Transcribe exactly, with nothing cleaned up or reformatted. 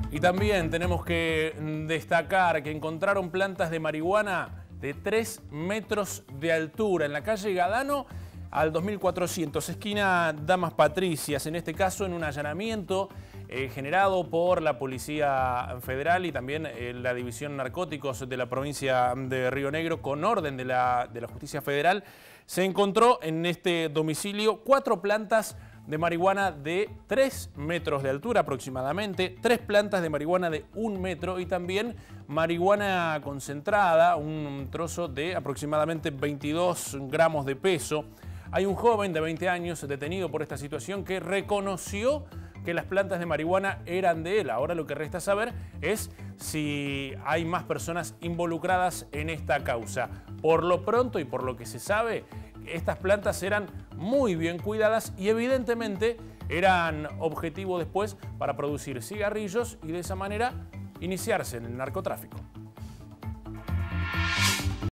Y también tenemos que destacar que encontraron plantas de marihuana de tres metros de altura en la calle Gadano al dos mil cuatrocientos, esquina Damas Patricias, en este caso en un allanamiento eh, generado por la Policía Federal y también eh, la División Narcóticos de la provincia de Río Negro, con orden de la, de la Justicia Federal. Se encontró en este domicilio cuatro plantas de marihuana de tres metros de altura aproximadamente, tres plantas de marihuana de un metro y también marihuana concentrada, un trozo de aproximadamente veintidós gramos de peso. Hay un joven de veinte años detenido por esta situación que reconoció que las plantas de marihuana eran de él. Ahora lo que resta saber es si hay más personas involucradas en esta causa. Por lo pronto y por lo que se sabe, estas plantas eran muy bien cuidadas y evidentemente eran objetivo después para producir cigarrillos y de esa manera iniciarse en el narcotráfico.